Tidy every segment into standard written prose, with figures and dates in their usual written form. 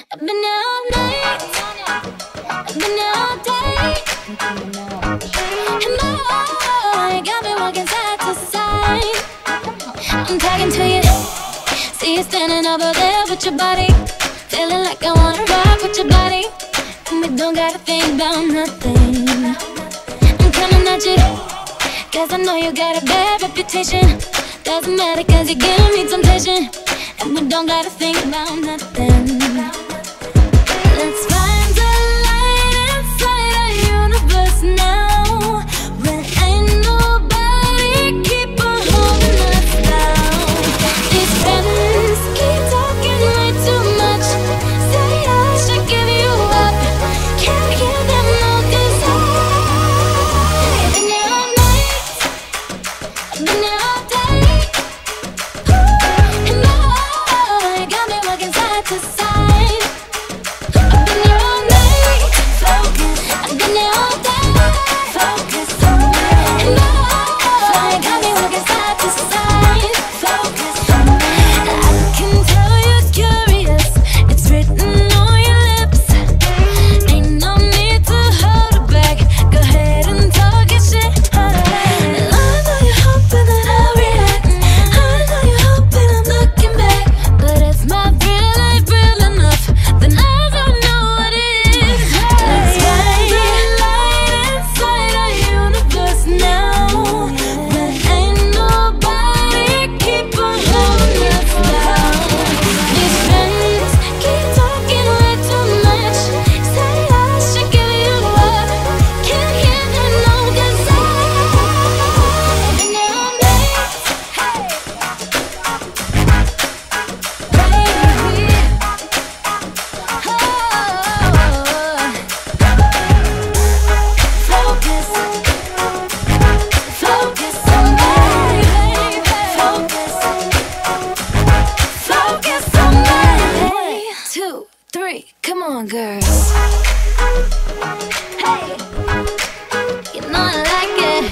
I've been here all night, I've been here all day, and boy, got me walking side to side. I'm talking to you, see you standing over there with your body, feeling like I wanna rock with your body, and we don't gotta think about nothing. I'm coming at you, cause I know you got a bad reputation. Doesn't matter cause you give me temptation, and we don't gotta think about nothing. Let's find the light inside our universe now, when ain't nobody keep on holding us down. These friends keep talking way too much, say I should give you up, can't give them no desire. I've been here all night, I've been here all day, and boy, got me walking side to side. Come on, girls. Hey, you know I like it.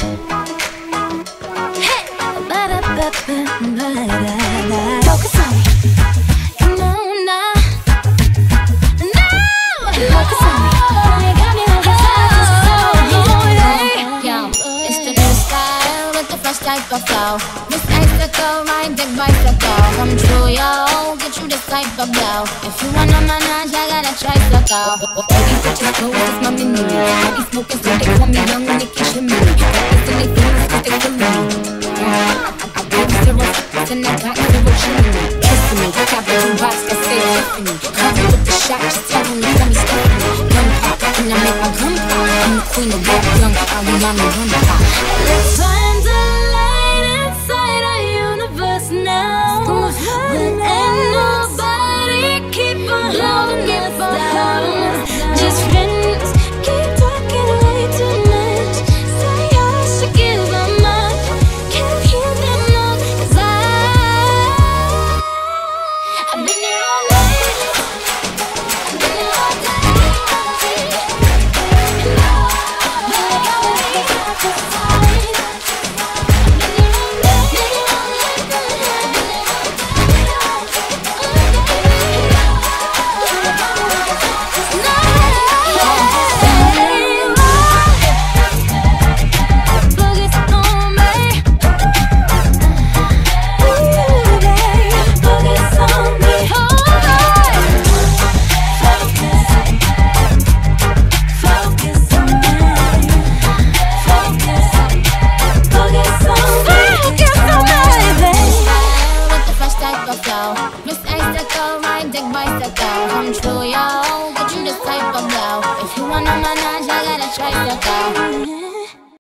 Hey, ba-da-ba-ba-ba-da-da. Focus on me. Come on now. No! Focus on me. You got me on the side. Yo, it's the new style with the fresh type of flow. This icicle, ride the bicycle. Come true, yo. Get you this type of blow. If you wanna manage, I gotta try to go. Baby, put your clothes, it's my menu. I be smoking, so they call me young Nicky Shimmy. Practicing they feelings, cause they feel me. I give 0 and I got 0 chimney. Kissing me, capital box, I say Tiffany. Cover with the shot, just tell me, let me stop me. Gun pop, and I make my gun pop. I'm the queen of rap, young Ariana Gun Pop.